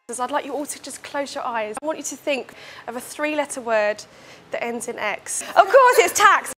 I'd like you all to just close your eyes. I want you to think of a 3-letter word that ends in X. Of course, it's tax.